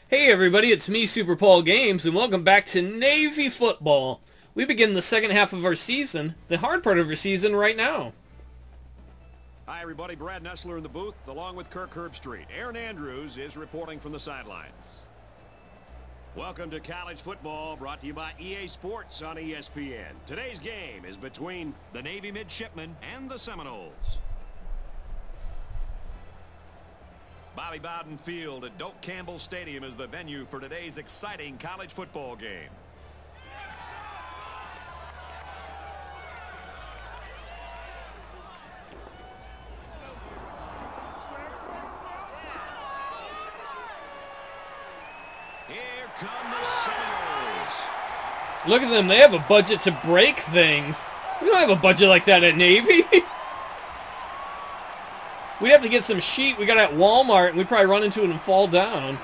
Hey everybody, it's me, SuperPaulGames, and welcome back to Navy Football. We begin the second half of our season, the hard part of our season right now. Hi everybody, Brad Nessler in the booth, along with Kirk Herbstreit. Aaron Andrews is reporting from the sidelines. Welcome to college football, brought to you by EA Sports on ESPN. Today's game is between the Navy Midshipmen and the Seminoles. Bobby Bowden Field at Doak Campbell Stadium is the venue for today's exciting college football game. Here come the Seminoles. Look at them, they have a budget to break things. We don't have a budget like that at Navy. We'd have to get some sheet we got at Walmart, and we'd probably run into it and fall down.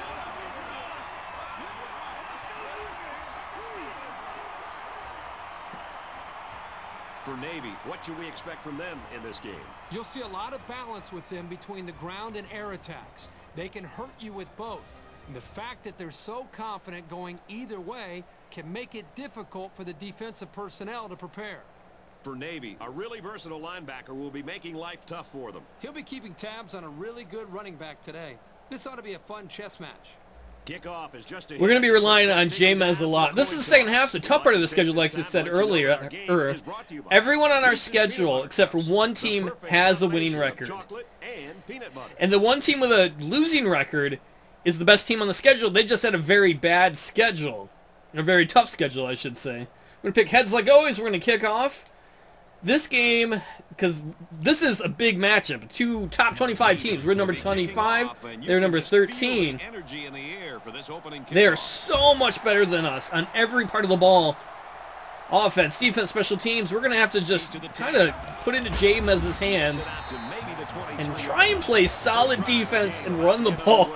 For Navy, what should we expect from them in this game? You'll see a lot of balance with them between the ground and air attacks. They can hurt you with both. And the fact that they're so confident going either way can make it difficult for the defensive personnel to prepare. For Navy, a really versatile linebacker will be making life tough for them. He'll be keeping tabs on a really good running back today. This ought to be a fun chess match. Kickoff is just We're going to be relying on James a lot. This is the second half, the tough part of the schedule, like I said earlier. Everyone on our schedule, except for one team, has a winning record. And the one team with a losing record is the best team on the schedule. They just had a very bad schedule. A very tough schedule, I should say. We're going to pick heads like always. We're going to kick off this game, because this is a big matchup. Two top 25 teams. We're number 25. They're number 13. They are so much better than us on every part of the ball. Offense, defense, special teams. We're going to have to just kind of put into James's hands and try and play solid defense and run the ball.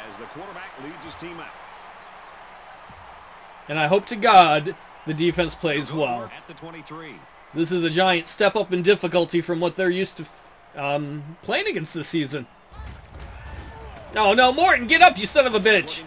And I hope to God the defense plays well. This is a giant step up in difficulty from what they're used to playing against this season. Oh no, Morton, get up, you son of a bitch!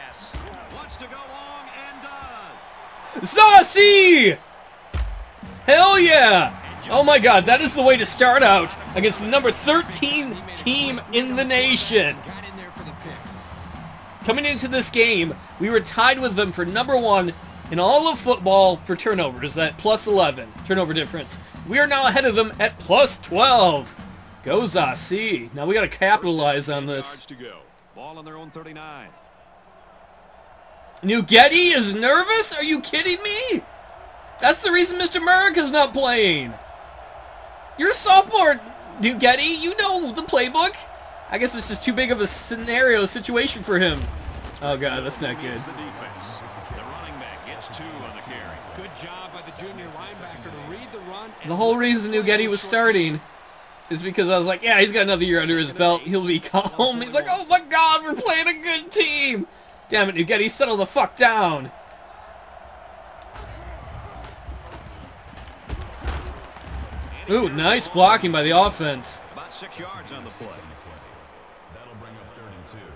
Saucy! Hell yeah! Oh my God, that is the way to start out against the number 13 team in the nation. Coming into this game, we were tied with them for number 1 in all of football for turnovers at plus 11 turnover difference. We are now ahead of them at plus 12. Go Zasi. Now we got to capitalize on this. Ball on their own 39. Houlgate is nervous? Are you kidding me? That's the reason Mr. America's not playing. You're a sophomore, Houlgate. You know the playbook. I guess this is too big of a situation for him. Oh God, that's not good. Good job by the junior linebacker to read the run. The whole reason Houlgate was starting is because I was like, yeah, he's got another year under his belt. He'll be calm. He's like, oh my God, we're playing a good team. Damn it, Houlgate, settle the fuck down. Ooh, nice blocking by the offense. About 6 yards on the play. That'll bring up 3rd and 2.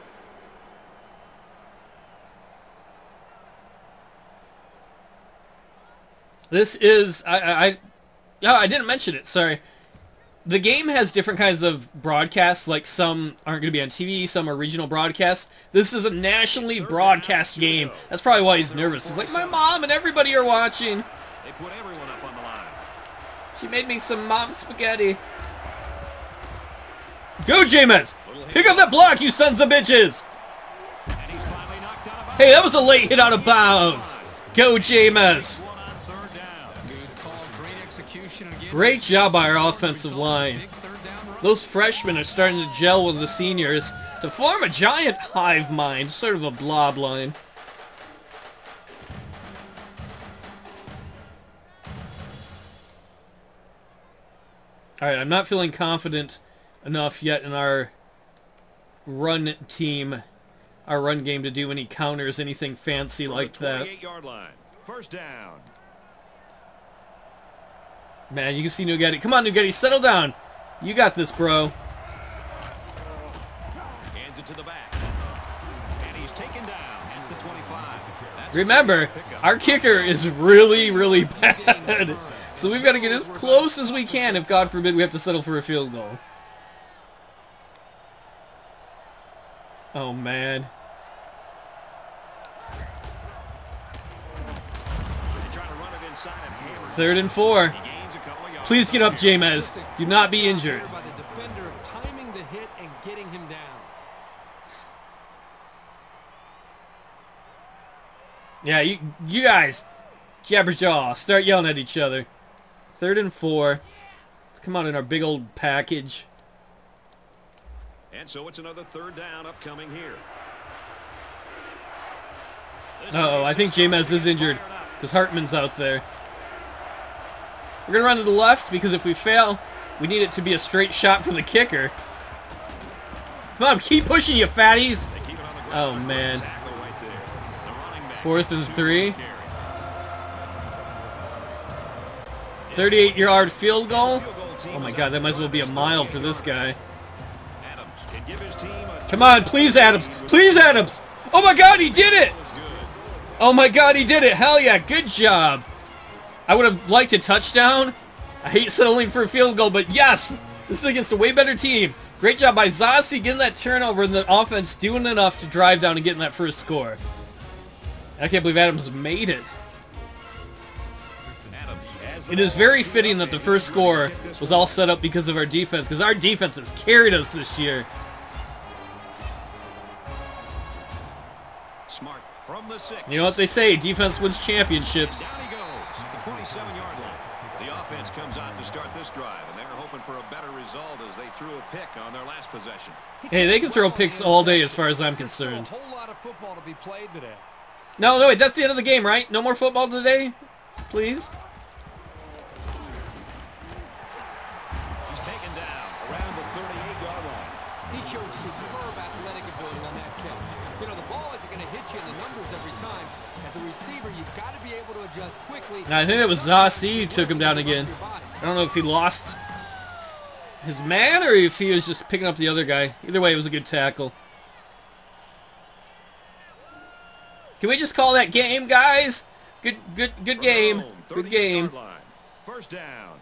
This is, I didn't mention it, sorry. The game has different kinds of broadcasts, like some aren't going to be on TV, some are regional broadcasts. This is a nationally broadcast game. That's probably why he's nervous. He's like, my mom and everybody are watching. They put everyone up on the line. She made me some mom spaghetti. Go, James! Pick up that block, you sons of bitches! Hey, that was a late hit out of bounds. Go, James! Great job by our offensive line. Those freshmen are starting to gel with the seniors to form a giant hive mind, sort of a blob line. Alright, I'm not feeling confident enough yet in our run team, our run game, to do any counters, anything fancy like that. 28-yard line. First down. Man, you can see Houlgate. Come on, Houlgate, settle down. You got this, bro. Hands it to the back. And he's taken down at the 25. Remember, our kicker is really, really bad. So we've got to get as close as we can if, God forbid, we have to settle for a field goal. Oh, man. Third and 4. Please get up, James. Do not be injured. By the defender of timing the hit and getting him down. Yeah, you guys, jabberjaw, start yelling at each other. Third and 4. Let's come out in our big old package. And so it's another third down upcoming here. Uh-oh, I think James is injured because Hartman's out there. We're going to run to the left because if we fail, we need it to be a straight shot for the kicker. Come on, keep pushing, you fatties. Oh, man. 4th and 3. 38-yard field goal. Oh, my God, that might as well be a mile for this guy. Come on, please, Adams. Please, Adams. Oh, my God, he did it. Oh, my God, he did it. Hell yeah, good job. I would have liked a touchdown. I hate settling for a field goal, but yes, this is against a way better team. Great job by Zossi getting that turnover and the offense doing enough to drive down and getting that first score. I can't believe Adams made it. It is very fitting that the first score was all set up because of our defense, because our defense has carried us this year. Smart from the 6. You know what they say, defense wins championships. Down he goes at the 27-yard line. The offense comes out to start this drive, and they were hoping for a better result as they threw a pick on their last possession. Hey, they can throw picks all day as far as I'm concerned. A whole lot of football to be played today. No, wait, that's the end of the game, right? No more football today? Please? He's taken down around the 38-yard line. He showed superb athletic ability on that catch. You know, the ball isn't going to hit you in the numbers every time. As a receiver, you've got to be able to adjust quickly. I think it was Zossi who took him down again. I don't know if he lost his man or if he was just picking up the other guy. Either way, it was a good tackle. Can we just call that game, guys? Good game. Good game. First down.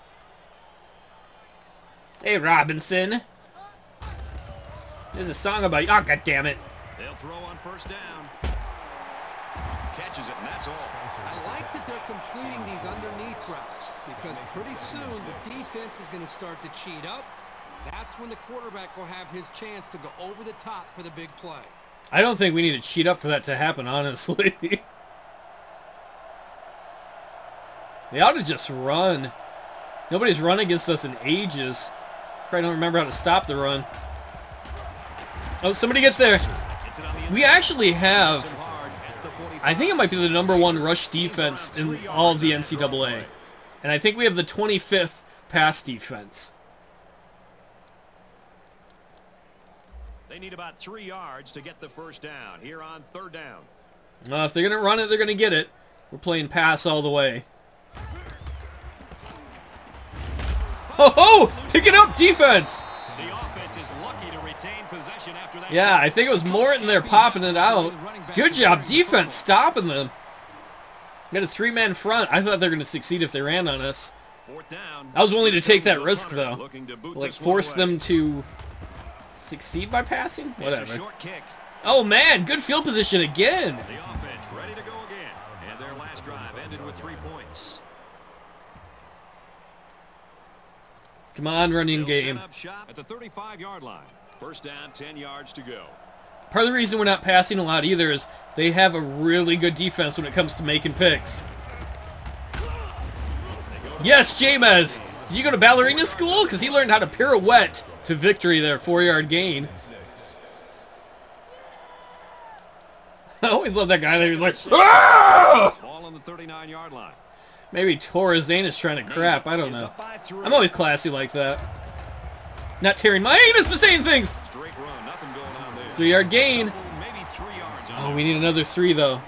Hey, Robinson. There's a song about you. Oh, God damn it. They'll throw on first down. Catches it, and that's all. I like that they're completing these underneath routes because pretty soon the defense is going to start to cheat up. That's when the quarterback will have his chance to go over the top for the big play. I don't think we need to cheat up for that to happen, honestly. They ought to just run. Nobody's run against us in ages. Probably don't remember how to stop the run. Oh, somebody gets there. We actually have, I think it might be the #1 rush defense in all of the NCAA. And I think we have the 25th pass defense. They need about 3 yards to get the first down here on third down. If they're going to run it, they're going to get it. We're playing pass all the way. Ho-ho! Pick it up, defense! The offense is lucky to retain possession after that. Yeah, I think it was Morton there popping it out. Good job, defense, stopping them. Got a 3-man front. I thought they were going to succeed if they ran on us. Fourth down. I was willing to take that risk, though. Looking to boot Like, this one force away. them to succeed by passing? It's a Whatever. short kick. Oh, man, good field position again. The offense ready to go again. And their last drive ended with 3 points. Come on, running They'll game. set up shop at the 35-yard line. First down, 10 yards to go. Part of the reason we're not passing a lot either is they have a really good defense when it comes to making picks. Yes, James! Did you go to ballerina school? Because he learned how to pirouette to victory there, 4-yard gain. I always love that guy there. He's like, "Ah!" Ball on the 39-yard line. Maybe Torres-Zane is trying to crap. I don't know. I'm always classy like that. Not tearing my anus, but saying things. Straight run, nothing going on there. 3-yard gain. Maybe 3 yards on Oh, we need another 3, though.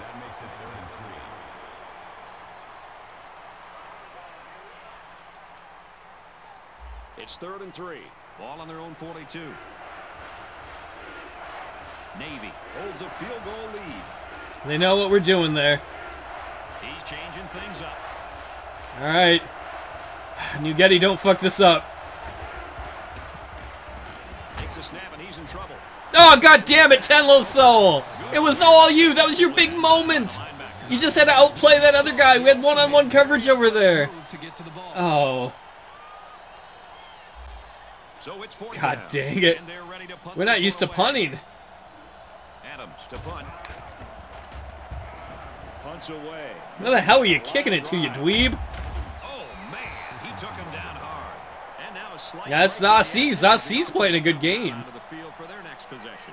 It's 3rd and 3. Ball on their own 42. Navy holds a field goal lead. They know what we're doing there. He's changing things up. All right. Houlgate, don't fuck this up. Takes a snap and he's in trouble. Oh, god damn it, Tenlo Soul. It was all you. That was your big moment. You just had to outplay that other guy. We had one-on-one coverage over there. Oh. So it's fourth God down. dang it. And they're ready to punt We're not this used to one away. punting. Adams to punt. Punts away. Where the hell are you kicking it to, you dweeb? Oh, man. He took him down hard. And now a slight Yeah, that's break. Zassi. Zassi's playing a good game. Out of the field for their next possession.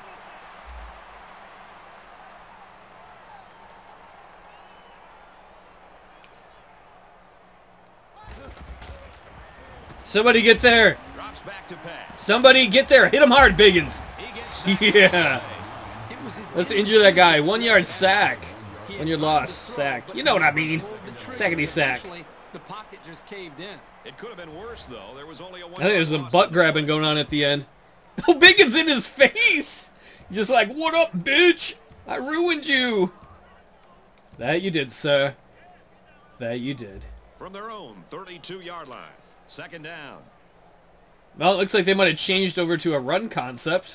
Somebody get there. Drops back to pass. Somebody get there. Hit him hard, Biggins. He gets sacked. Yeah. Let's injure that guy. 1 yard sack. 1 yard loss. Sack. You know what I mean. Sackety sack. The pocket just caved in. It could have been worse, though. There was only a I think there's some loss. butt grabbing going on at the end. Oh, Biggins in his face. Just like, what up, bitch? I ruined you. That you did, sir. That you did. From their own 32-yard line. Second down. Well, it looks like they might have changed over to a run concept.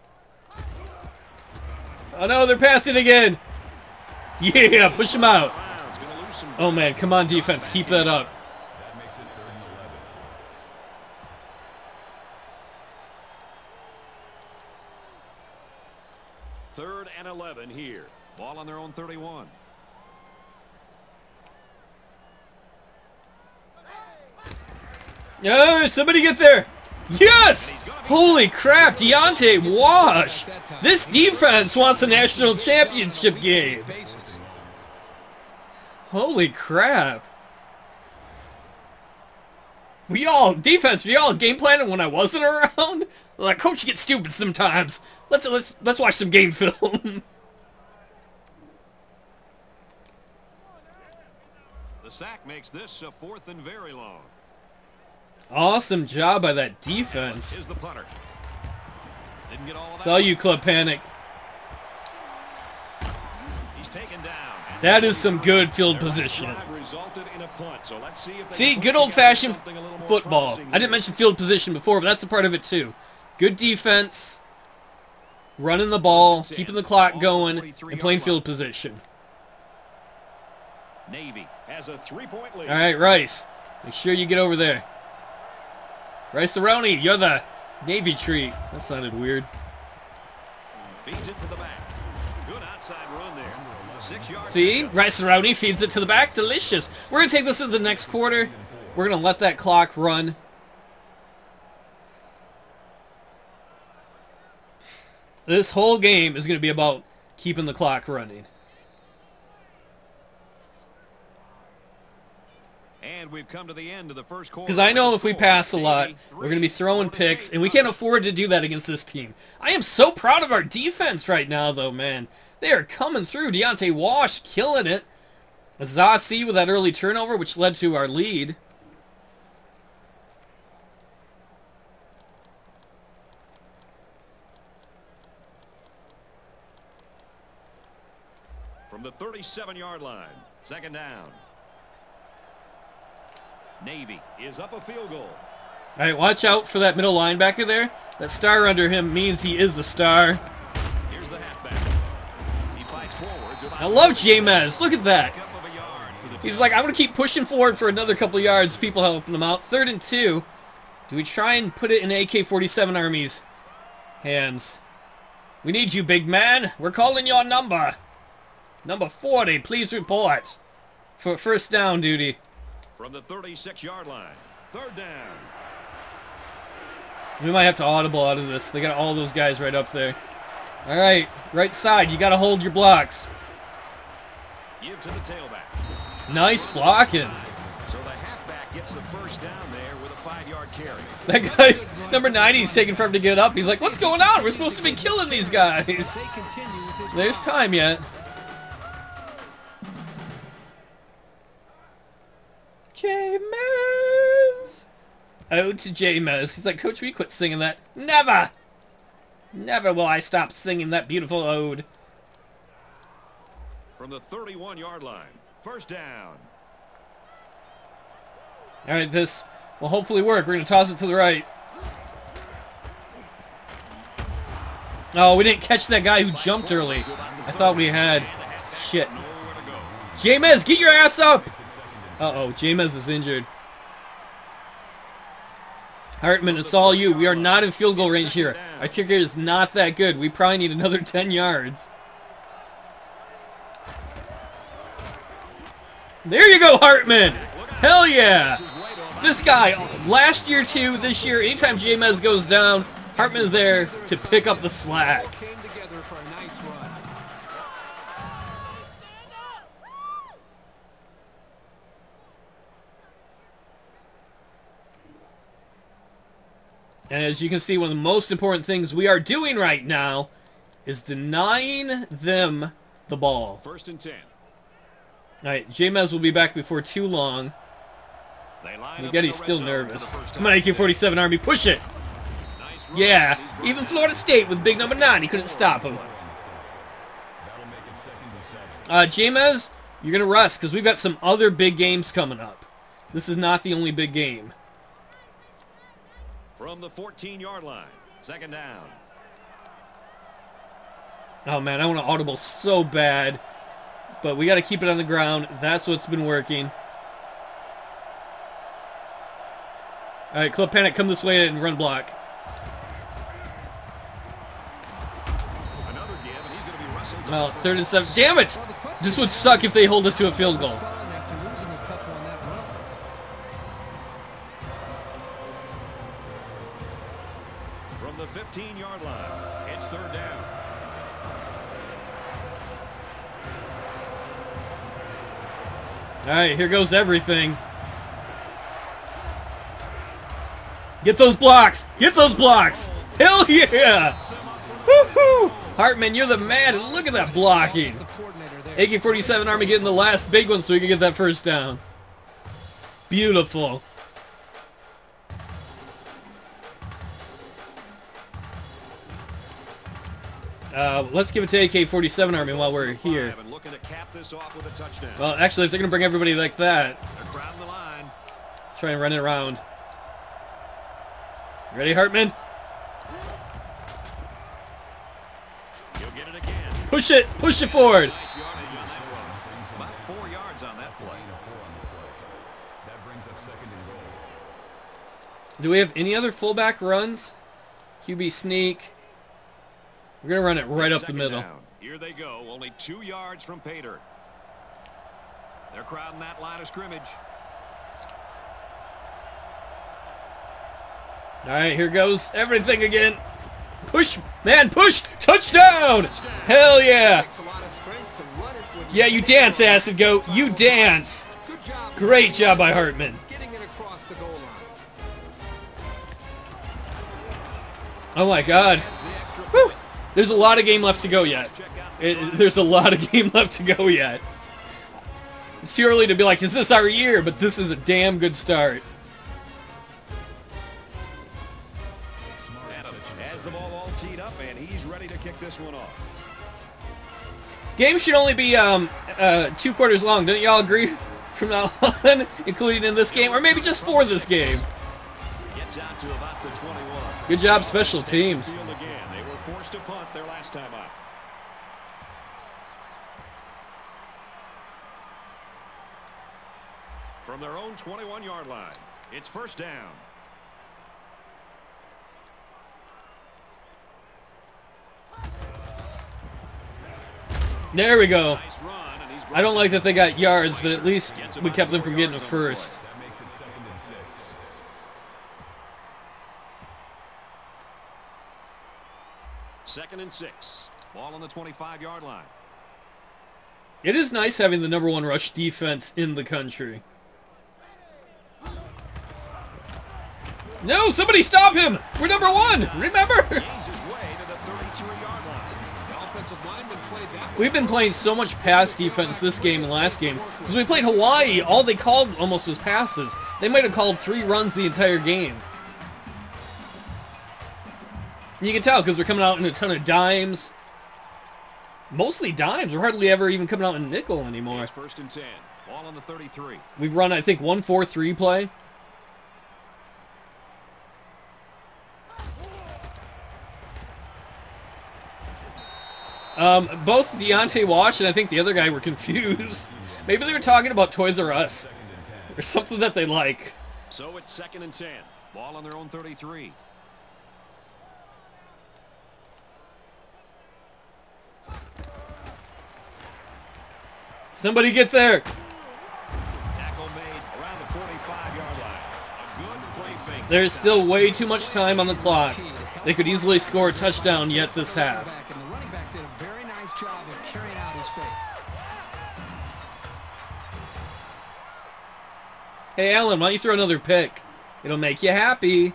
Oh no, they're passing again. Yeah, push them out. Brown's gonna lose some Oh man, come on defense, keep that up. That makes it 3rd and 11. 3rd and 11 here. Ball on their own 31. Oh, somebody get there. Yes! Holy crap, Deontay Wash. This defense wants the national championship game. Holy crap. We all game planning when I wasn't around. Like, coach gets stupid sometimes. Let's watch some game film. The sack makes this a 4th and very long. Awesome job by that defense. Is the punter. Didn't get all of that. Saw you, Club Panic. He's taken down. That is some good field position. Resulted in a punt. So let's see if they See, put good together old-fashioned something a little more football. promising I didn't here. mention field position before, but that's a part of it too. Good defense, running the ball, keeping the clock going, and playing field position. Navy has a 3-point lead. All right, Rice, make sure you get over there. Rice Aroni, you're the Navy treat. That sounded weird. Feeds it to the back. Good outside run there. 6 yards. See, Rice Aroni feeds it to the back. Delicious. We're going to take this into the next quarter. We're going to let that clock run. This whole game is going to be about keeping the clock running. And we've come to the end of the first quarter. Because I know if we pass a lot, we're going to be throwing picks, and we can't afford to do that against this team. I am so proud of our defense right now, though, man. They are coming through. Deontay Wash killing it. Zassi with that early turnover, which led to our lead. From the 37-yard line. Second down. Navy is up a field goal. All right, watch out for that middle linebacker there. That star under him means he is the star. Here's the halfback. He fights forward to I love James. Look at that. pick up of a yard for the He's team. like, I'm going to keep pushing forward for another couple yards. People helping him out. 3rd and 2. Do we try and put it in AK-47 Army's hands? We need you, big man. We're calling your number. Number 40, please report. For first down duty. From the 36-yard line. 3rd down. We might have to audible out of this. They got all those guys right up there. All right, right side. You got to hold your blocks. Give to the tailback. Nice blocking. So the halfback gets the first down there with a 5-yard carry. That guy, number 90, he's taking forever to get up. He's like, what's going on? We're supposed to be killing these guys. They continue with this There's time yet. J-Mez. Oh, to J-Mez. He's like, Coach, we quit singing that. Never. Never will I stop singing that beautiful ode. From the 31-yard line. First down. All right, this will hopefully work. We're going to toss it to the right. Oh, we didn't catch that guy who jumped early. I thought we had. Shit. James, get your ass up! Uh-oh, James is injured. Hartman, it's all you. We are not in field goal range here. Our kicker is not that good. We probably need another 10 yards. There you go, Hartman! Hell yeah! This guy, last year too, this year, anytime James goes down, Hartman's there to pick up the slack. And as you can see, one of the most important things we are doing right now is denying them the ball. First and 10. All right, James will be back before too long. We get he's still nervous. Come on, AK-47 Army, push it! Yeah, even Florida State with big number 9, he couldn't stop him. James, you're going to rest because we've got some other big games coming up. This is not the only big game. From the 14-yard line. Second down. Oh, man, I want to audible so bad. But we got to keep it on the ground. That's what's been working. All right, Club Panic, come this way and run block. Another give, and he's going to be wrestled. Well, 3rd and 7. Damn it! This would suck if they hold us to a field goal. From the 15-yard line, it's third down. All right, here goes everything. Get those blocks! Get those blocks! Hell yeah! Woohoo! Hartman, you're the man, and look at that blocking. AK-47 Army getting the last big one so we can get that first down. Beautiful. Let's give it to AK-47 Army while we're here. Well, actually, if they're going to bring everybody like that, try and run it around. Ready, Hartman? Push it forward. About 4 yards on that play. That brings up second and goal. Do we have any other fullback runs? QB sneak. We're going to run it right up the middle. Down. Here they go. Only 2 yards from pay dirt. They're crowding that line of scrimmage. All right, here goes everything again. Push, man, push. Touchdown. Hell yeah. Yeah, you dance, Acid Goat. You dance. Great job by Hartman. Oh, my God. Whew. There's a lot of game left to go yet. There's a lot of game left to go yet. It's too early to be like, is this our year? But this is a damn good start. Has the ball all teed up, and he's ready to kick this one off. Games should only be 2 quarters long. Don't y'all agree from now on, including in this game? Or maybe just for this game. Gets out to about the 21. Good job, special teams. They were forced to punt their last time out. From their own 21-yard line, it's first down. There we go. Nice run, and he's I don't like that they got yards, but at least we kept them from getting a first. That makes it second and 6. Second and 6. Ball on the 25-yard line. It is nice having the #1 rush defense in the country. No, somebody stop him! We're #1, remember? Gains his way to the 33-yard line. The offensive lineman played that. We've been playing so much pass defense this game and last game. Because we played Hawaii, all they called almost was passes. They might have called 3 runs the entire game. You can tell because we're coming out in a ton of dimes. Mostly dimes. We're hardly ever even coming out in nickel anymore. It's 1st and 10. Ball on the 33. We've run, I think, 1-4-3 play. Both Deontay Wash and I think the other guy were confused. Maybe they were talking about Toys R Us or something that they like. So it's 2nd and 10. Ball on their own 33. Somebody get there. Tackle made around the 45-yard line. A good play fake. There's still way too much time on the clock. They could easily score a touchdown yet this half. And the running back did a very nice job of carrying out his fake. Hey, Alan, why don't you throw another pick? It'll make you happy.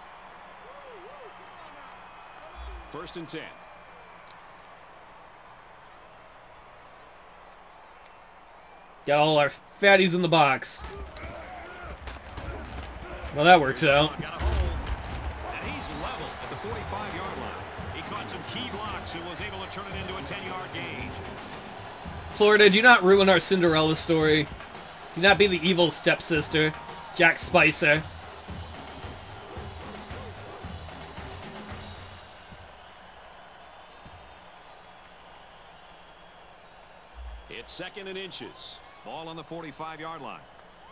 1st and 10. Got all our fatties in the box. Well, that works out. Got a hold. And he's level at the 45-yard line. He caught some key blocks and was able to turn it into a 10-yard gain. Florida, do not ruin our Cinderella story. Do not be the evil stepsister, Jack Spicer. It's 2nd and inches. Ball on the 45-yard line.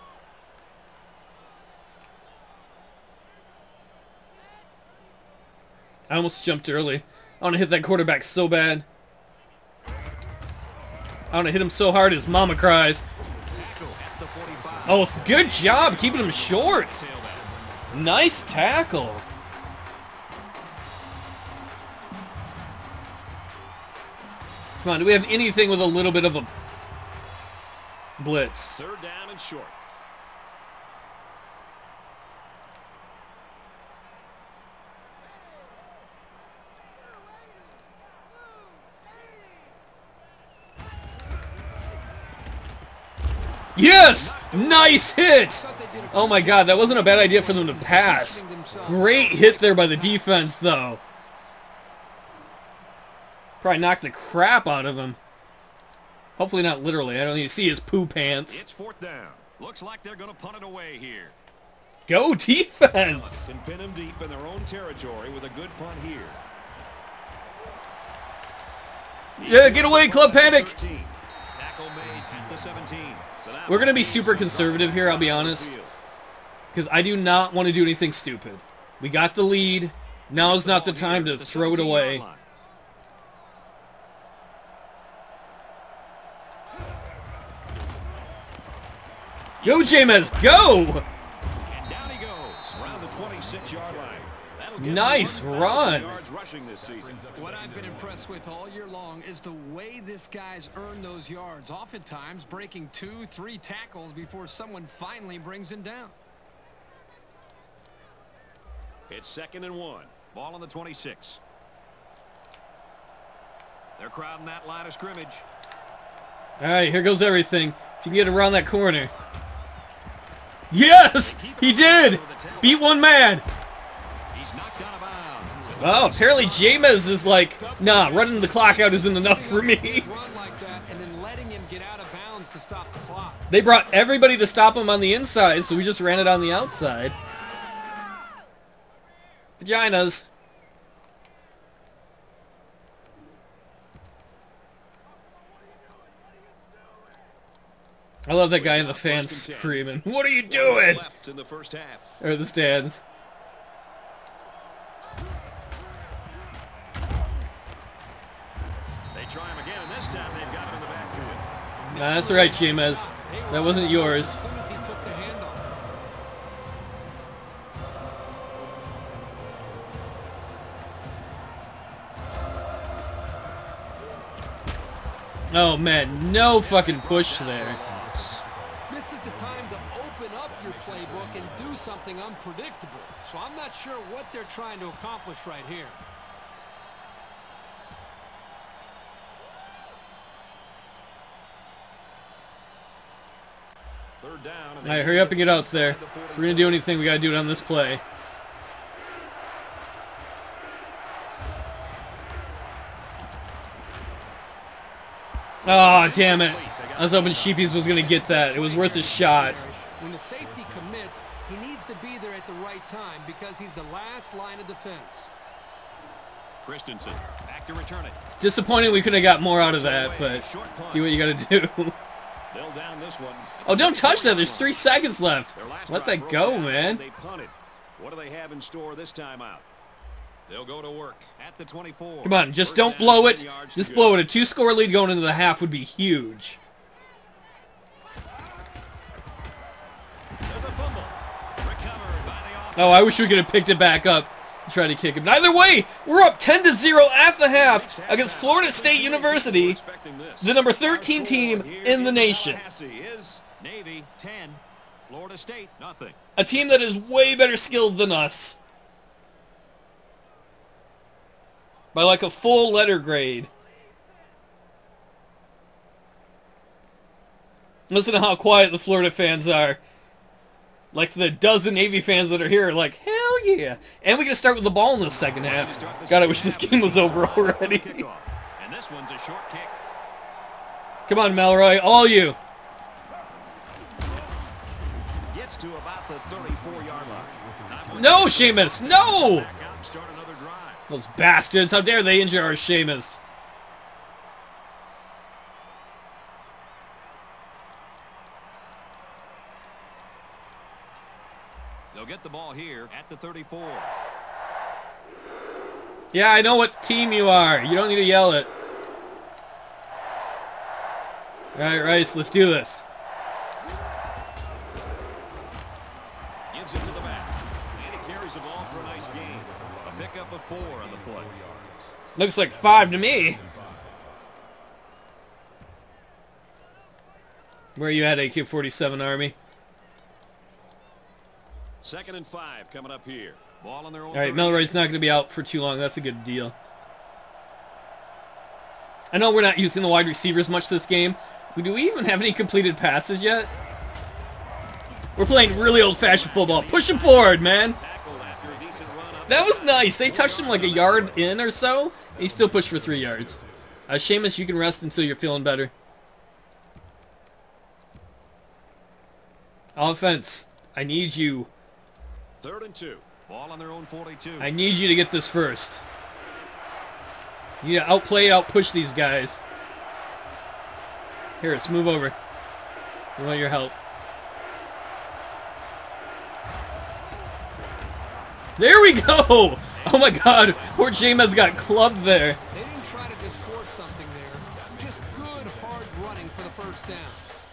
I almost jumped early. I want to hit that quarterback so bad. I want to hit him so hard his mama cries. Oh, good job keeping him short. Nice tackle. Come on, do we have anything with a little bit of a blitz? 3rd down and short. Yes! Nice hit! Oh my god, that wasn't a bad idea for them to pass. Great hit there by the defense, though. Probably knocked the crap out of him. Hopefully not literally. I don't need to see his poo pants. It's 4th down. Looks like they're going to punt it away here. Go defense! And pin them deep in their own territory with a good punt here. Yeah, get away, Club Panic! Tackle made at the 17. We're going to be super conservative here, I'll be honest. Because I do not want to do anything stupid. We got the lead. Now is not the time to throw it away. Go, James, go! And down he goes around the 26-yard line. Nice run. What I've been impressed with all year long is the way this guy's earned those yards, oftentimes breaking 2-3 tackles before someone finally brings him down. It's 2nd and 1. Ball on the 26. They're crowding that line of scrimmage. All right, here goes everything. If you can get around that corner. Yes! He did! Beat one man! He's knocked out of bounds. Oh, apparently James is like, nah, running the clock out isn't enough for me. Run like that and then letting him get out of bounds to stop the clock. They brought everybody to stop him on the inside, so we just ran it on the outside. Vaginas. I love that guy in the fans screaming, "What are you doing?" Left in the first half. Or the stands. They try him again, and this time they've got him in the backfield. Nah, that's all right, James. That wasn't yours. As soon as he took the handoff. Oh man, no fucking push there. This is the time to open up your playbook and do something unpredictable. So I'm not sure what they're trying to accomplish right here. Third down. All right, hurry up and get out there. If we're gonna do anything, we gotta do it on this play. Oh, damn it. I was hoping Sheepies was going to get that. It was worth a shot. When the safety commits, he needs to be there at the right time because he's the last line of defense. Christensen back to return it. It's disappointing we could have got more out of that, but do what you got to do. They'll down this one. Oh, don't touch that. There's 3 seconds left. Let that go, man. They punted. What do they have in store this time out? They'll go to work at the 24. Come on, just don't blow it. Just blow it. A 2-score lead going into the half would be huge. There's a fumble. Recovered by the Oh, I wish we could have picked it back up and tried to kick him. Either way, we're up 10-0 at the half against Florida State University, the number 13 team in the nation. Navy 10, Florida State nothing. A team that is way better skilled than us. By like a full letter grade. Listen to how quiet the Florida fans are. Like the dozen Navy fans that are here are like, hell yeah. And we get to start with the ball in the second half. God, I wish this game was over already. And this one's a short kick. Come on, Melroy, all you. Gets to about the 34-yard line. No, Seamus, no! Those bastards, how dare they injure our Seamus. They'll get the ball here at the 34. Yeah, I know what team you are. You don't need to yell it. All right, Rice, let's do this. Gives it to the back. And he carries the ball for a nice gain. A pickup of 4 on the play. Looks like 5 to me. Where are you at, AK-47 Army? 2nd and 5 coming up here. Ball on their own. All right, Melroy's not going to be out for too long. That's a good deal. I know we're not using the wide receivers much this game. But do we even have any completed passes yet? We're playing really old-fashioned football. Push him forward, man. That was nice. They touched him like a yard in or so. And he still pushed for 3 yards. Seamus, you can rest until you're feeling better. Offense, I need you. 3rd and 2. Ball on their own 42. I need you to get this first. You need to outplay, outpush these guys. Here, let's move over. We want your help. There we go! Oh my god, poor James got clubbed there. They didn't try to just force something there. Just good, hard running for the first down.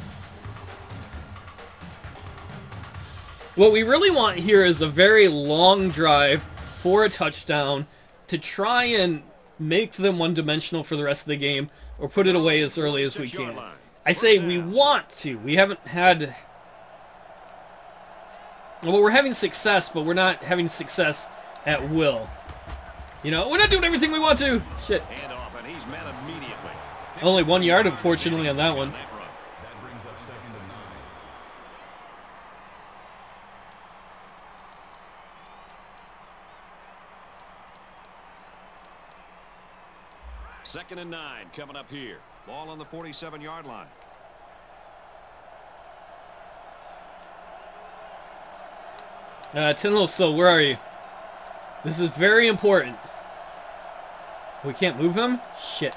What we really want here is a very long drive for a touchdown to try and make them one-dimensional for the rest of the game or put it away as early as we can. I say we want to. We haven't had... Well, we're having success, but we're not having success at will. You know, we're not doing everything we want to. Shit. Handoff, and he's met immediately. Only 1 yard, unfortunately, on that one. That brings up 2nd and 9. 2nd and 9 coming up here. Ball on the 47-yard line. Tenloso, where are you? This is very important. We can't move him? Shit.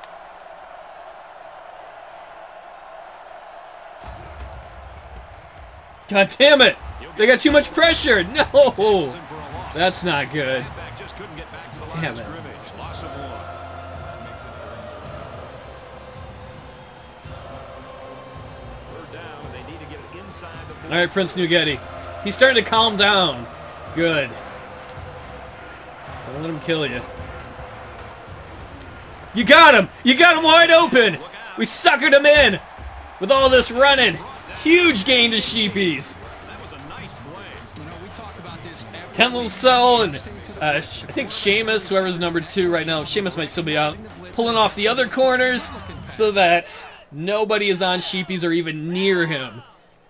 God damn it! They got too much pressure! No! That's not good. Damn it. Alright, Prince Nugeti. He's starting to calm down. Good. Don't let him kill you. You got him! You got him wide open! We suckered him in! With all this running. Huge gain to Sheepies. Tenloso and I think Seamus, whoever's number 2 right now. Seamus might still be out. Pulling off the other corners so that nobody is on Sheepies or even near him.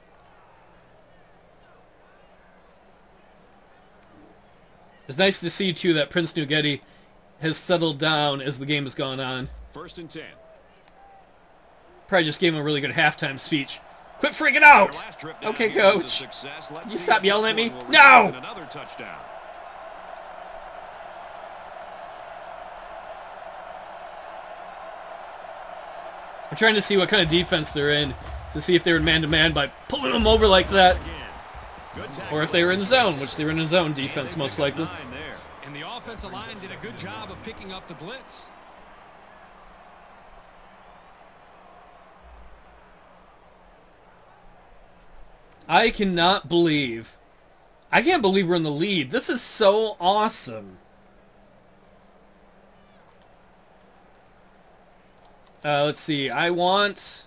It's nice to see, too, that Prince Nugeti has settled down as the game has gone on. 1st and 10. Probably just gave him a really good halftime speech. Quit freaking out! Okay, coach. You stop yelling at me? No! Another touchdown. I'm trying to see what kind of defense they're in, to see if they were man-to-man by pulling them over like that, or if they were in zone, which they were in a zone defense most likely. And the offensive line did a good job of picking up the blitz. I can't believe we're in the lead. This is so awesome. Let's see. I want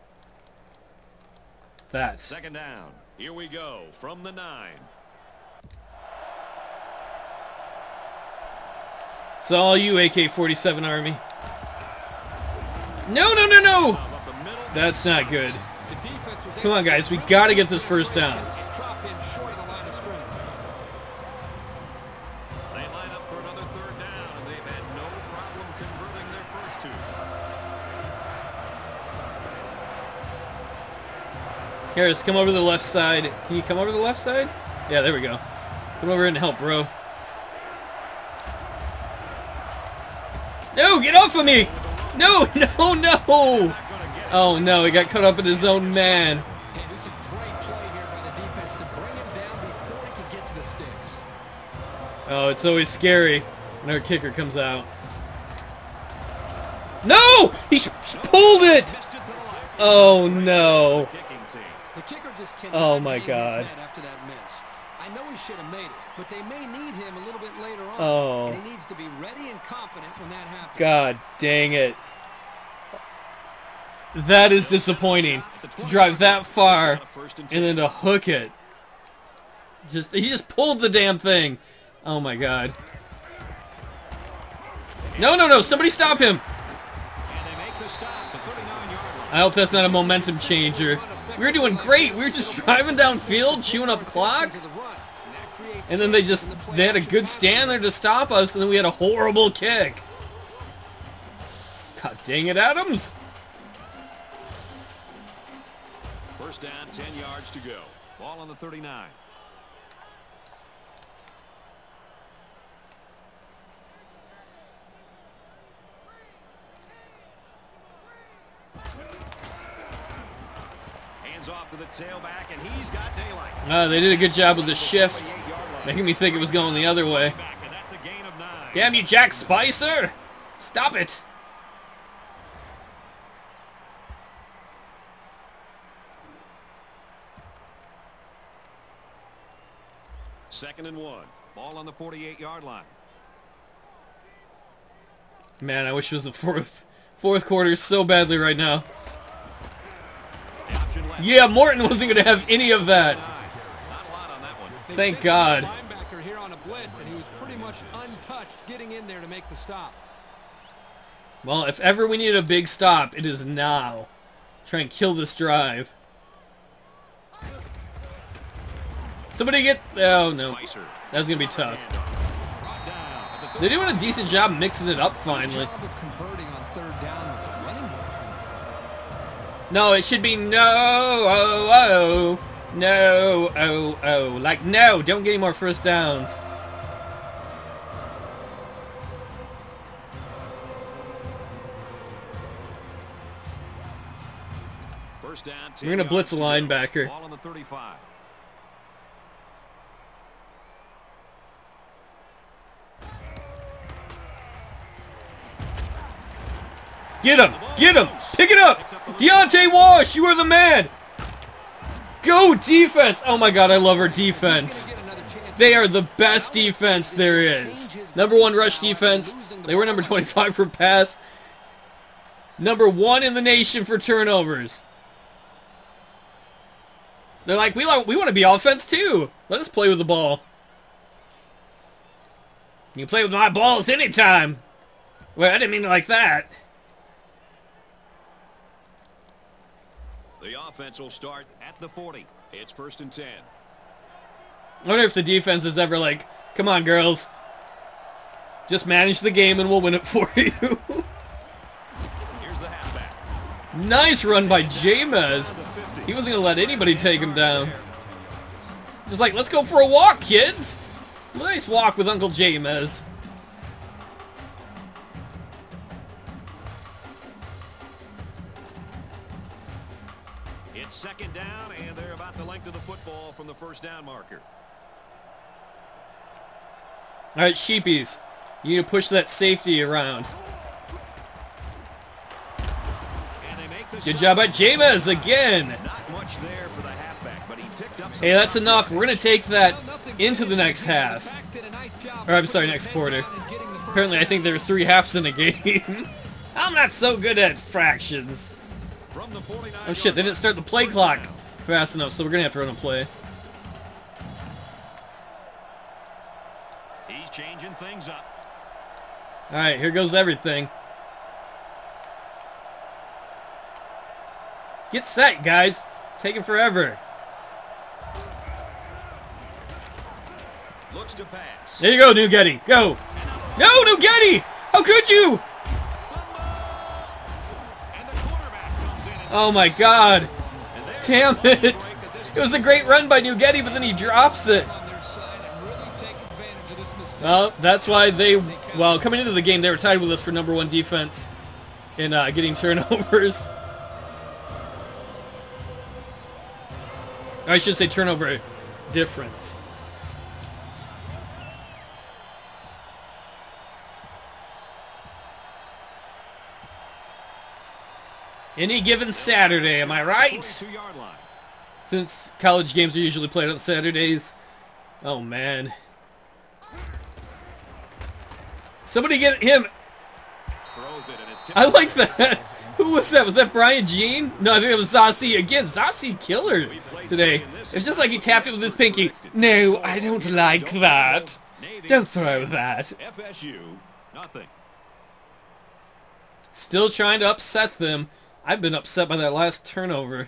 that. Second down. Here we go from the 9. It's all you, AK-47 Army. No, no, no, no! That's not good. Come on, guys. We got to get this first down. They line up for another third down, and they've had no problem converting their first 2. Harris, come over to the left side. Can you come over to the left side? Yeah, there we go. Come over and help, bro. No, get off of me! No, no, no! Oh, no, he got caught up in his own man. Hey, this is a great play here by the defense to bring him down before he can get to the sticks. Oh, it's always scary when our kicker comes out. No! He pulled it! Oh, no. The kicker just can't. Oh, my God. After that miss. I know he should have made it, but they may need him a little bit later on. Oh. And he needs to be ready and confident when that happens. God dang it. That is disappointing. To drive that far and then to hook it. He just pulled the damn thing. Oh my God. No, no, no. Somebody stop him. I hope that's not a momentum changer. We were doing great. We were just driving downfield, chewing up clock. And then they had a good stand there to stop us, and then we had a horrible kick. God dang it, Adams. First down, 10 yards to go. Ball on the 39. Hands off to the tailback, and he's got daylight. They did a good job with the shift, making me think it was going the other way. Damn you, Jack Spicer! Stop it! Second and 1. Ball on the 48-yard line. Man, I wish it was the fourth quarter so badly right now. Yeah, Morton wasn't going to have any of that. Thank God. Linebacker here on a blitz, and he was pretty much untouched getting in there to make the stop. Well, if ever we need a big stop, it is now. Try and kill this drive. Somebody get... Oh, no. That's going to be tough. They're doing a decent job mixing it up finally. No, it should be no, oh, oh, no, oh, oh. Like, no, don't get any more first downs. First down, we're going to blitz a linebacker. Ball on the 35. Get him! Get him! Pick it up! Deontay Wash, you are the man! Go defense! Oh my God, I love our defense. They are the best defense there is. #1 rush defense. They were number 25 for pass. #1 in the nation for turnovers. They're like, we want to be offense too. Let us play with the ball. You can play with my balls anytime. Well, I didn't mean it like that. The offense will start at the 40. It's first and 10. I wonder if the defense is ever like, come on, girls. Just manage the game and we'll win it for you. Here's the halfback. Nice run by James. He wasn't going to let anybody take him down. Just like, let's go for a walk, kids. Nice walk with Uncle James. It's second down, and they're about the length of the football from the first down marker. All right, sheepies. You need to push that safety around. Good job by James again. Not much there for the halfback, but he picked up some. Hey, that's enough. We're going to take that into the next half. Or, I'm sorry, next quarter. Apparently, I think there are 3 halves in a game. I'm not so good at fractions. Oh, shit, they didn't start the play clock fast enough, so we're going to have to run a play. He's changing things up. All right, here goes everything. Get set, guys. Taking forever. Looks to pass. There you go, Houlgate. Go. No, Houlgate! How could you? Oh my God. Damn it. It was a great run by Houlgate, but then he drops it. Well, that's why they, well, coming into the game, they were tied with us for #1 defense in getting turnovers. I should say turnover difference. Any given Saturday, am I right? Since college games are usually played on Saturdays. Oh, man. Somebody get him. I like that. Who was that? Was that Brian Jean? No, I think it was Zassi. Again, Zassi killer today. It's just like he tapped it with his pinky. No, I don't like that. Don't throw that. FSU, nothing. Still trying to upset them. I've been upset by that last turnover.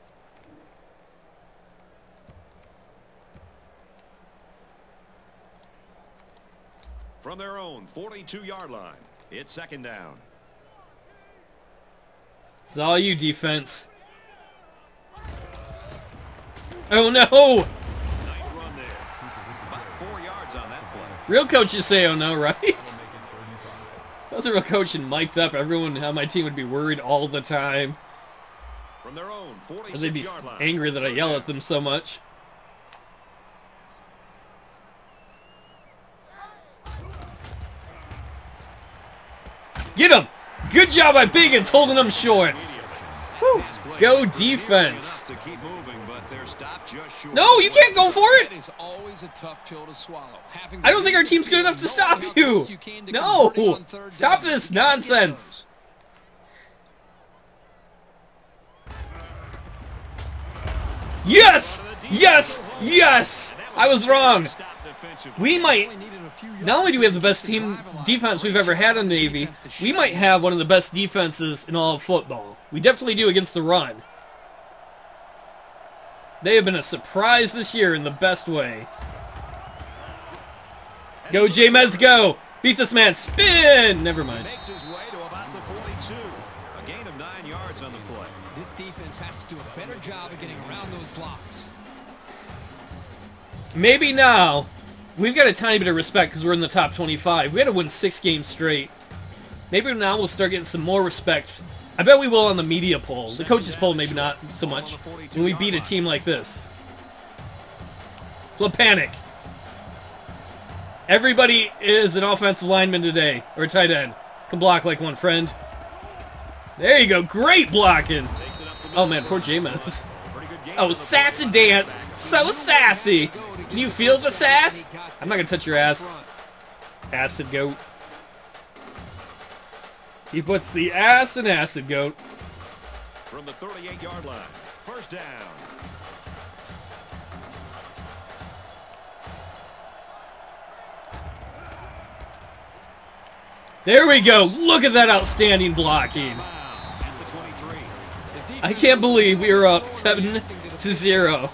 From their own 42-yard line, it's second down. It's all you, defense. Oh, no! Nice run there. About 4 yards on that play. Real coaches say, oh, no, right? If I was a real coach and mic'd up, everyone on my team would be worried all the time. From their own 46-yard line. They'd be angry that I yell at them so much. Get him! Good job by Biggins holding them short. Whew. Go defense. No, you can't go for it. I don't think our team's good enough to stop you. No, stop this nonsense. Yes, yes, yes. I was wrong. We might, not only do we have the best team defense we've ever had in the Navy, we might have one of the best defenses in all of football. We definitely do against the run. They have been a surprise this year in the best way. Go, James, go! Beat this man, spin! Never mind. Makes his way to about the 42. A gain of 9 yards on the play. This defense has to do a better job of getting around those blocks. Maybe now, we've got a tiny bit of respect because we're in the top 25. We had to win 6 games straight. Maybe now we'll start getting some more respect. I bet we will on the media poll. The coaches poll, maybe not so much. When we beat a team like this. Flip panic. Everybody is an offensive lineman today, or a tight end. Can block like one, friend. There you go. Great blocking. Oh, man, poor James. Oh, sassy dance. So sassy. Can you feel the sass? I'm not going to touch your ass. Acid goat. He puts the ass in acid goat. From the 38-yard line, first down. There we go. Look at that outstanding blocking. I can't believe we were up 7-0.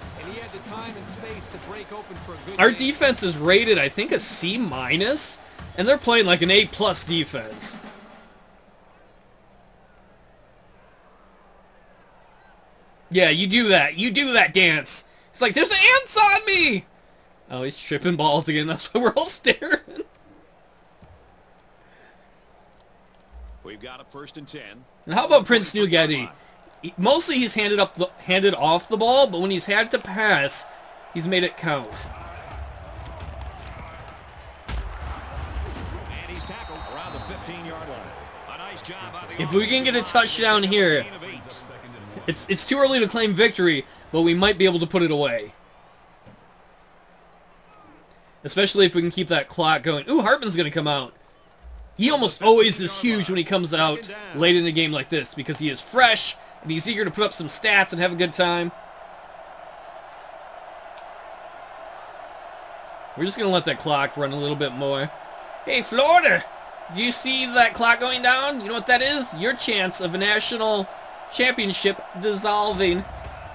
Our defense is rated, I think, a C-, and they're playing like an A+ defense. Yeah, you do that. You do that dance. It's like, there's ants on me! Oh, he's tripping balls again. That's why we're all staring. We've got a 1st and 10. And how about Prince Nugeti? Mostly he's handed off the ball, but when he's had to pass, he's made it count. And he's tackled around the 15-yard line. A nice job by the If we can get a touchdown here, it's too early to claim victory, but we might be able to put it away. Especially if we can keep that clock going. Ooh, Hartman's going to come out. He almost always is huge when he comes out late in a game like this because he is fresh and he's eager to put up some stats and have a good time. We're just going to let that clock run a little bit more. Hey, Florida! Do you see that clock going down? You know what that is? Your chance of a national championship dissolving.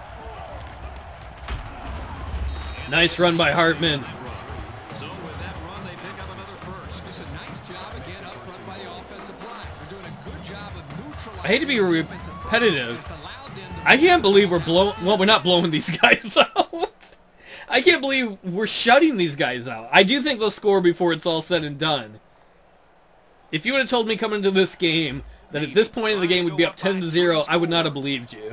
Nice run by Hartman. So with that run, they pick up another 1st. It's a nice job again up front by the offensive line. They're doing a good job of neutralizing. I hate to be repetitive. I can't believe we're we're not blowing these guys out. I can't believe we're shutting these guys out. I do think they'll score before it's all said and done. If you would have told me coming into this game that at this point in the game we'd be up 10-0, I would not have believed you.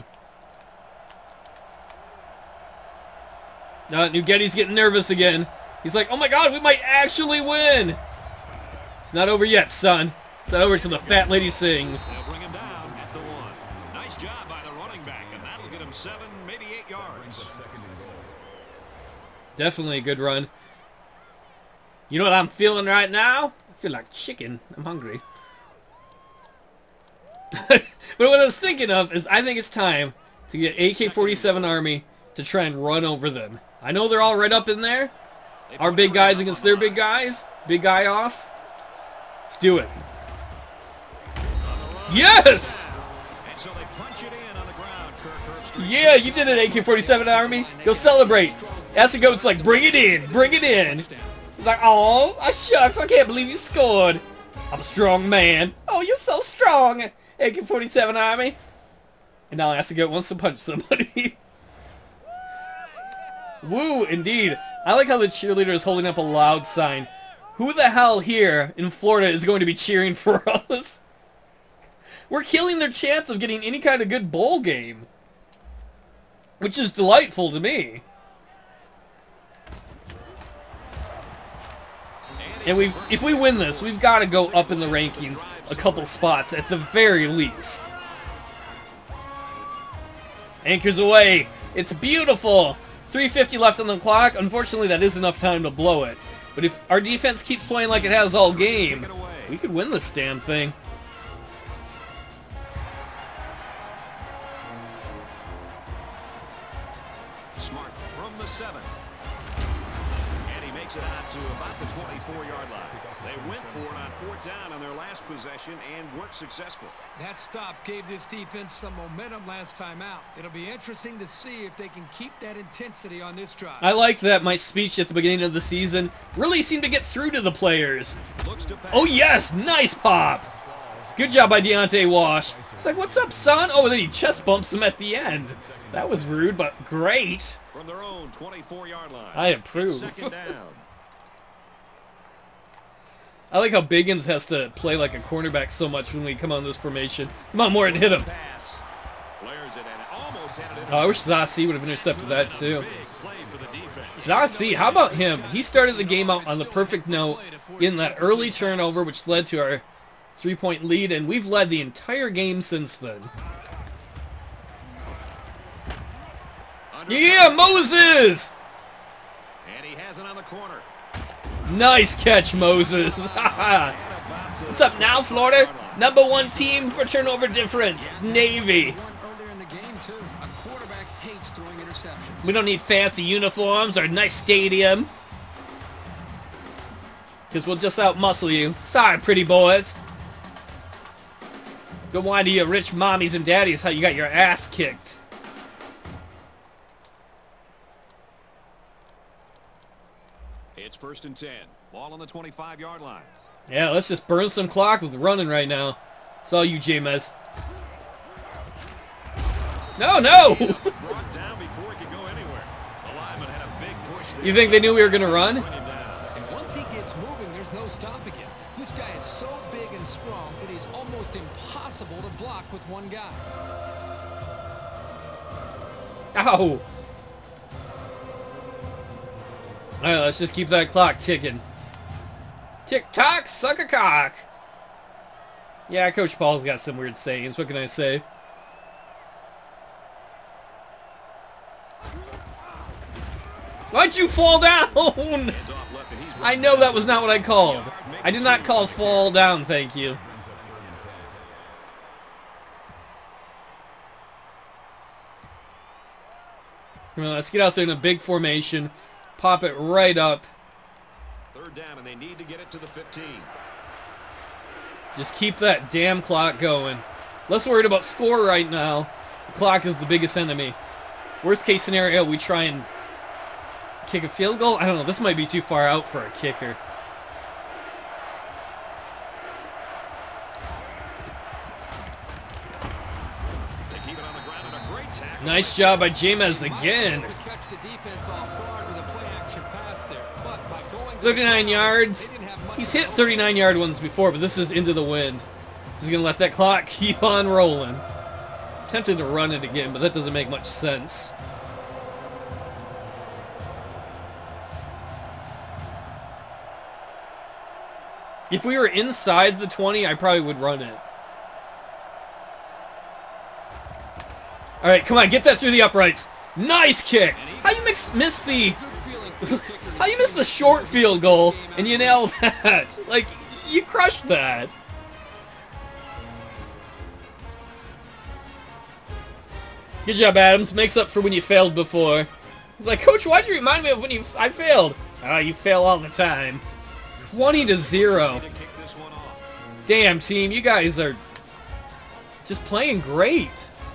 Nugeti's getting nervous again. He's like, oh my god, we might actually win. It's not over yet, son. It's not over till the fat lady sings. They'll bring him down at the 1. Nice job by the running back, and that'll get him 7, maybe 8 yards. Definitely a good run. You know what I'm feeling right now? I feel like chicken. I'm hungry. But what I was thinking of is I think it's time to get AK-47 Army to try and run over them. I know they're all right up in there. Our big guys against their big guys. Big guy off. Let's do it. Yes! And so they punch it in on the ground, Kirk Herbstreit. Yeah, you did it, AK-47 Army. Go celebrate. Assegoat's like, bring it in. Bring it in. He's like, oh, shucks, I can't believe you scored. I'm a strong man. Oh, you're so strong, AK-47 Army. And now Assegoat wants to punch somebody. Woo, indeed. I like how the cheerleader is holding up a loud sign. Who the hell here in Florida is going to be cheering for us? We're killing their chance of getting any kind of good bowl game. Which is delightful to me. And if we win this, we've got to go up in the rankings a couple spots at the very least. Anchors away. It's beautiful. 3:50 left on the clock. Unfortunately, that is enough time to blow it. But if our defense keeps playing like it has all game, we could win this damn thing. Smart from the 7. And he makes it out to about the 24-yard line. They went for it on 4th down on their last possession and weren't successful. That stop gave this defense some momentum last time out. It'll be interesting to see if they can keep that intensity on this drive. I like that my speech at the beginning of the season really seemed to get through to the players. Oh yes, nice pop. Good job by Deontay Wash. It's like, what's up, son? Oh, then he chest bumps him at the end. That was rude, but great. From their own 24-yard line. I approve. Second down. I like how Biggins has to play like a cornerback so much when we come on this formation. Come on, Morton, hit him. Pass. Flares it and almost had it. Oh, I wish Zassi would have intercepted that too. Zassi, how about him? He started the game out on the perfect note in that early turnover, which led to our 3-point lead, and we've led the entire game since then. Yeah, Moses! And he has it on the corner. Nice catch, Moses. What's up now, Florida? #1 team for turnover difference, Navy. Earlier in the game, too. A quarterback hates throwing interceptions. We don't need fancy uniforms or a nice stadium. Because we'll just out-muscle you. Sorry, pretty boys. Go whine to your rich mommies and daddies how you got your ass kicked. It's 1st and 10. Ball on the 25-yard line. Yeah, let's just burn some clock with running right now. It's all you, James. No, no! Brought down before he could go anywhere. The lineman had a big push there. You think they knew we were going to run? And once he gets moving, there's no stopping him. This guy is so big and strong, it is almost impossible to block with one guy. Ow! All right, let's just keep that clock ticking. Tick-tock, suck a cock. Yeah, Coach Paul's got some weird sayings. What can I say? Why'd you fall down? I know that was not what I called. I did not call fall down, thank you. Come on, let's get out there in a big formation. Pop it right up. Third down, and they need to get it to the 15. Just keep that damn clock going. Less worried about score right now. The clock is the biggest enemy. Worst case scenario, we try and kick a field goal? I don't know. This might be too far out for a kicker. They keep it on the ground and a great tackle. Nice job by James again. 39 yards. He's hit 39-yard ones before, but this is into the wind. He's going to let that clock keep on rolling. Tempted to run it again, but that doesn't make much sense. If we were inside the 20, I probably would run it. All right, come on, get that through the uprights. Nice kick. How you miss the how you miss the short field goal and you nail that? Like, you crushed that. Good job, Adams. Makes up for when you failed before. He's like, Coach, why'd you remind me of when I failed? Ah, you fail all the time. 20-0. Damn, team, you guys are just playing great.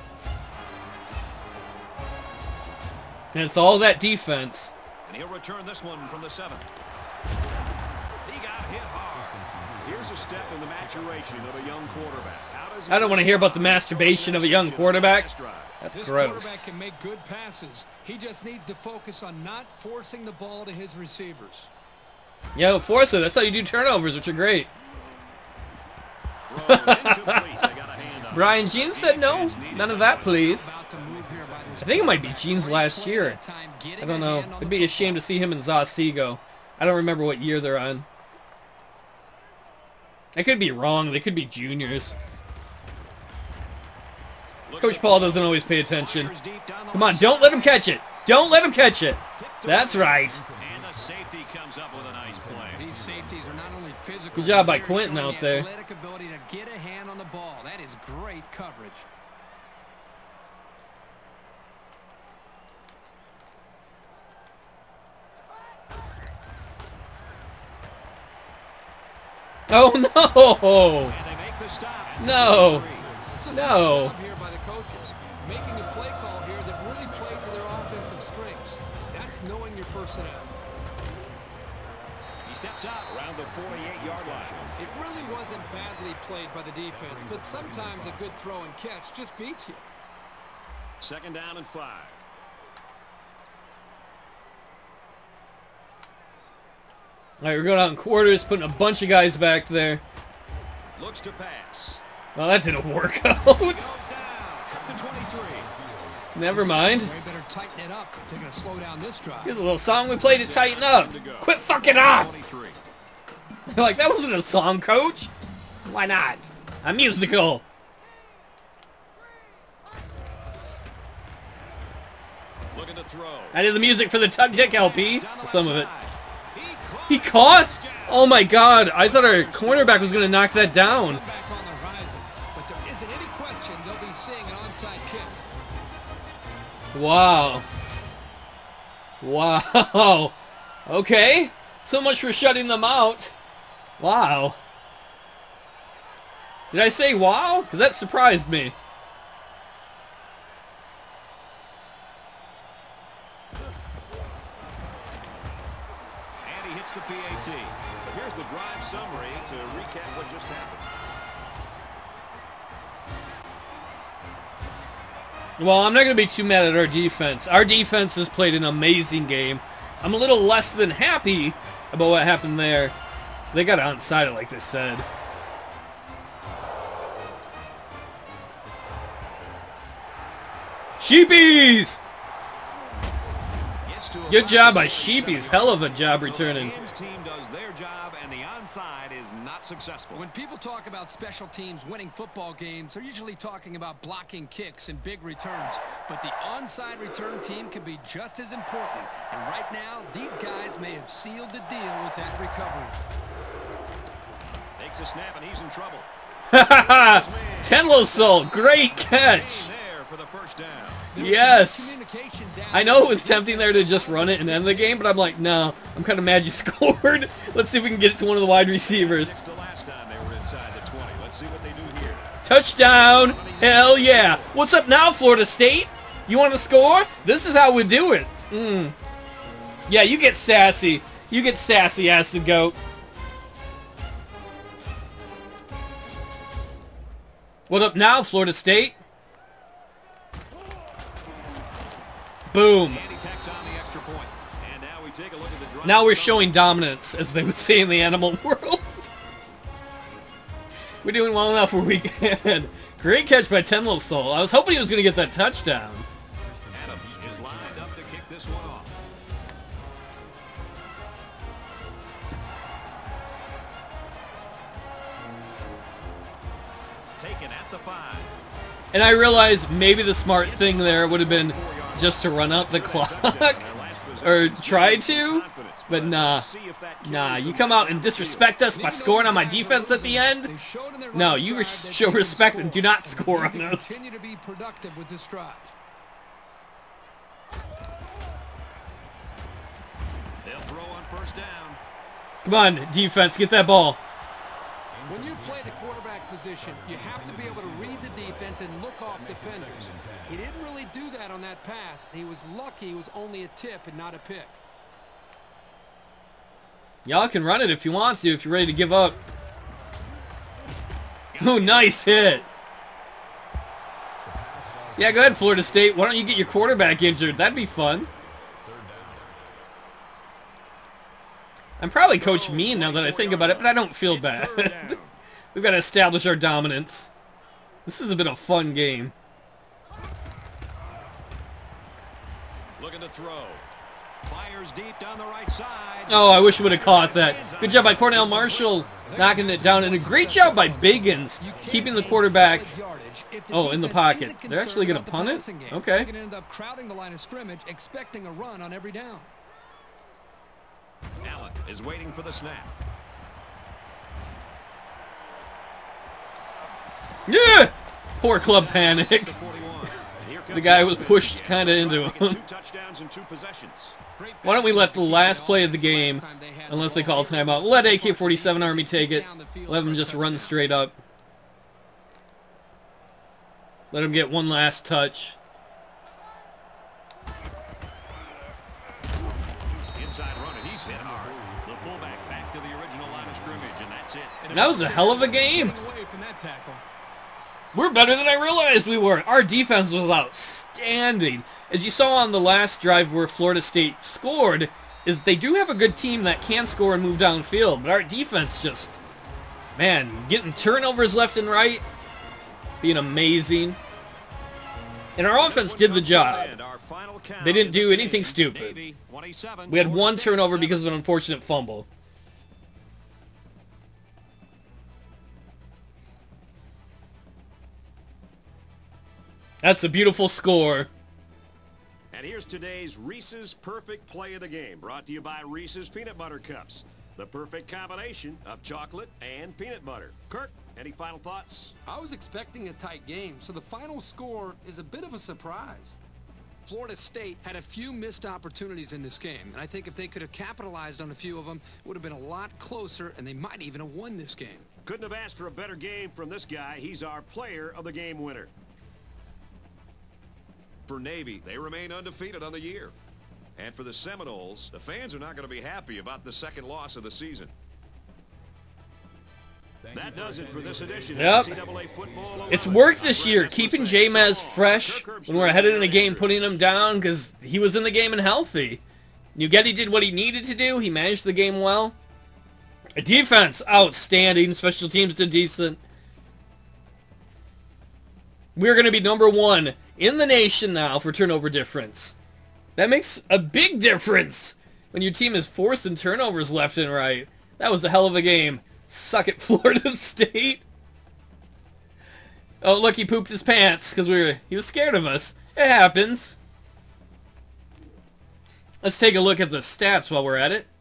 And it's all that defense. And he'll return this one from the 7. He got hit hard. Here's a step in the maturation of a young quarterback. I don't want to hear about the masturbation of a young quarterback. That's this gross. Quarterback can make good passes. He just needs to focus on not forcing the ball to his receivers. Yeah, don't force it. That's how you do turnovers, which are great. Brian Jean said no. None of that, please. I think it might be Jean's last year. I don't know. It'd be a shame to see him and Zossi go. I don't remember what year they're on. I could be wrong. They could be juniors. Coach Paul doesn't always pay attention. Come on, don't let him catch it. Don't let him catch it. That's right. And the safety comes up with a nice play. These safeties are not only physical, good job by they're Quentin showing out the there. athletic ability to get a hand on the ball. That is great coverage. Oh, no. And they make the stop. No. It's a No. smart job here by the coaches, making a play call here that really played to their offensive strengths. That's knowing your personnel. He steps out around the 48-yard line. It really wasn't badly played by the defense, but sometimes a good throw and catch just beats you. 2nd down and 5. All right, we're going out in quarters, putting a bunch of guys back there. Looks to pass. Well, that didn't work out. Goes down at the 23. Never mind. They better tighten it up if they're going to slow down this drive. Here's a little song we played to tighten up. Quit fucking up. 23. Like, that wasn't a song, Coach. Why not? A musical. Looking to throw. I did the music for the Tug Dick LP. Some of it. He caught? Oh my god. I thought our cornerback was going to knock that down. Back on the horizon, but there isn't any question they'll be seeing an onside kick. Wow. Wow. Okay. So much for shutting them out. Wow. Did I say wow? Because that surprised me. And he hits the PAT. Here's the drive summary to recap what just happened. Well, I'm not going to be too mad at our defense. Our defense has played an amazing game. I'm a little less than happy about what happened there. They got onside it, like they said. Sheepies! Good job by Sheepies. Hell of a job returning. Team does their job, and the onside is not successful. When people talk about special teams winning football games, they're usually talking about blocking kicks and big returns. But the onside return team can be just as important. And right now, these guys may have sealed the deal with that recovery. Takes a snap, and he's in trouble. Tenlosol, great catch. There for the first down. Yes. I know it was tempting there to just run it and end the game, but I'm like, no, I'm kind of mad you scored. Let's see if we can get it to one of the wide receivers. The last time they were inside the 20. Let's see what they do here. Touchdown. Hell yeah. What's up now, Florida State? You want to score? This is how we do it. Yeah, you get sassy. You get sassy, ass the goat. What up now, Florida State? Boom. Now we're showing dominance, as they would say in the animal world. We're doing well enough where we can. Great catch by Tenlosol. I was hoping he was going to get that touchdown. Adams is lined up to kick this one off. Taken at the 5. And I realized maybe the smart thing there would have been just to run out the clock. Or try to. But nah. Nah, you come out and disrespect us by scoring on my defense at the end? No, you show respect and do not score on us. Continue to be productive with this drive. They'll throw on first down. Come on, defense, get that ball. When you play the quarterback position, you have to be able to read the defense and look off defenders. He didn't really do that on that pass. He was lucky it was only a tip and not a pick. Y'all can run it if you want to, if you're ready to give up. Oh, nice hit. Yeah, go ahead, Florida State. Why don't you get your quarterback injured? That'd be fun. I'm probably Coach Mean now that I think about it, but I don't feel bad. We've got to establish our dominance. This has been a fun game. Looking to throw. Fires deep down the right side. Oh, I wish we would have caught that. Good job by Cornell Marshall knocking it down, and a great job by Biggins keeping the quarterback in the pocket. They're actually going to punt it? Okay. They're going to end up crowding the line of scrimmage, expecting a run on every down. Allen is waiting for the snap. Yeah! Poor club panic. The guy was pushed kind of into him. Why don't we let the last play of the game, unless they call timeout, let AK-47 Army take it. Let them just run straight up. Let them get one last touch. Inside run, and he's hit hard. The fullback back to the original line of scrimmage, and that's it. And that was a hell of a game. We're better than I realized we were. Our defense was outstanding. As you saw on the last drive where Florida State scored, is they do have a good team that can score and move downfield, but our defense just, man, getting turnovers left and right, being amazing. And our offense did the job. They didn't do anything stupid. We had one turnover because of an unfortunate fumble. That's a beautiful score. And here's today's Reese's Perfect Play of the Game, brought to you by Reese's Peanut Butter Cups. The perfect combination of chocolate and peanut butter. Kirk, any final thoughts? I was expecting a tight game, so the final score is a bit of a surprise. Florida State had a few missed opportunities in this game, and I think if they could have capitalized on a few of them, it would have been a lot closer, and they might even have won this game. Couldn't have asked for a better game from this guy. He's our player of the game winner. For Navy, they remain undefeated on the year. And for the Seminoles, the fans are not going to be happy about the second loss of the season. That does it for this edition Yep. of NCAA Football. It's worked this year, keeping J-Maz fresh when we're headed in a game, putting him down because he was in the game and healthy. Nugeti did what he needed to do. He managed the game well. Defense, outstanding. Special teams did decent. We're going to be number 1 in the nation now for turnover difference. That makes a big difference when your team is forcing turnovers left and right. That was a hell of a game. Suck it, Florida State. Oh, look, he pooped his pants because he was scared of us. It happens. Let's take a look at the stats while we're at it.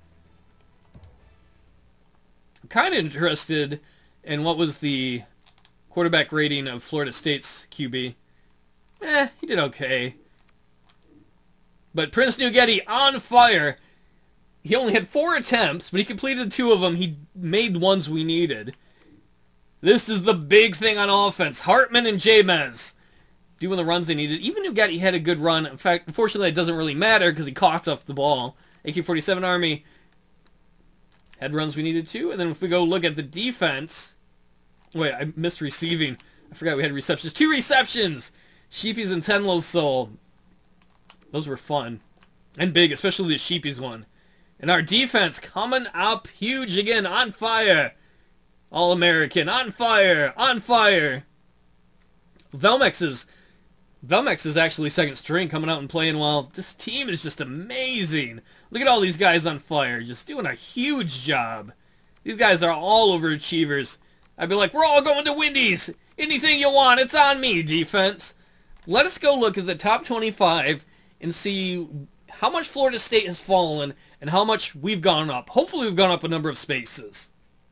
I'm kind of interested in what was the quarterback rating of Florida State's QB. He did okay. But Prince Nugeti on fire. He only had 4 attempts, but he completed 2 of them. He made ones we needed. This is the big thing on offense. Hartman and J-Maz doing the runs they needed. Even Nugeti had a good run. In fact, unfortunately, it doesn't really matter because he coughed off the ball. AK-47 Army had runs we needed too. And then if we go look at the defense... Wait, I missed receiving. I forgot we had receptions. 2 receptions! Sheepies and Tenlo's Soul. Those were fun. And big, especially the Sheepies one. And our defense coming up huge again, on fire. All-American, on fire, on fire. Velmex is actually second string, coming out and playing well. This team is just amazing. Look at all these guys on fire, just doing a huge job. These guys are all overachievers. I'd be like, we're all going to Wendy's. Anything you want, it's on me, defense. Let us go look at the top 25 and see how much Florida State has fallen and how much we've gone up. Hopefully we've gone up a number of spaces.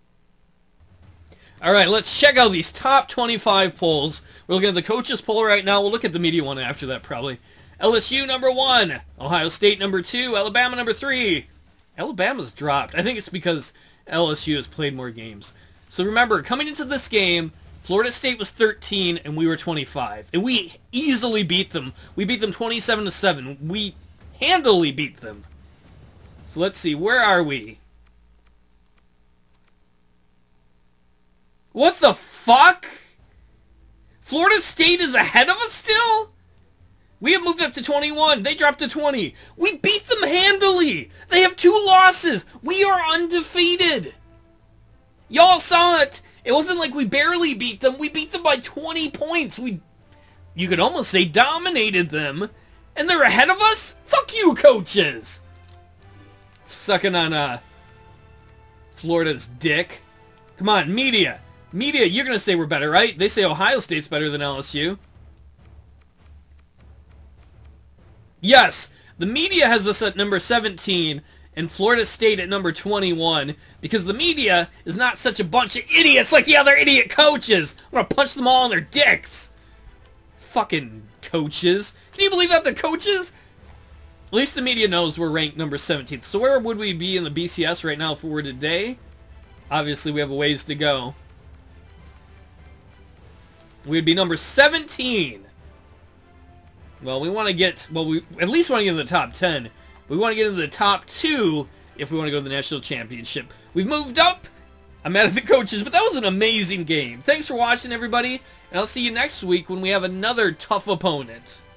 All right, let's check out these top 25 polls. We're looking at the coaches poll right now. We'll look at the media one after that, probably. LSU number 1. Ohio State number 2. Alabama number 3. Alabama's dropped. I think it's because LSU has played more games. So remember, coming into this game, Florida State was 13 and we were 25. And we easily beat them. We beat them 27-7. We handily beat them. So let's see, where are we? What the fuck? Florida State is ahead of us still? We have moved up to 21. They dropped to 20. We beat them handily. They have 2 losses. We are undefeated. Y'all saw it. It wasn't like we barely beat them. We beat them by 20 points. You could almost say dominated them. And they're ahead of us? Fuck you, coaches. Sucking on Florida's dick. Come on, media. Media, you're going to say we're better, right? They say Ohio State's better than LSU. Yes, the media has us at number 17 and Florida State at number 21 because the media is not such a bunch of idiots like the other idiot coaches. I'm going to punch them all in their dicks. Fucking coaches. Can you believe that? The coaches? At least the media knows we're ranked number 17th. So where would we be in the BCS right now if we were today? Obviously, we have a ways to go. We'd be number 17. Well, we want to get... Well, we at least want to get into the top 10. We want to get into the top 2 if we want to go to the national championship. We've moved up. I'm mad at the coaches, but that was an amazing game. Thanks for watching, everybody. And I'll see you next week when we have another tough opponent.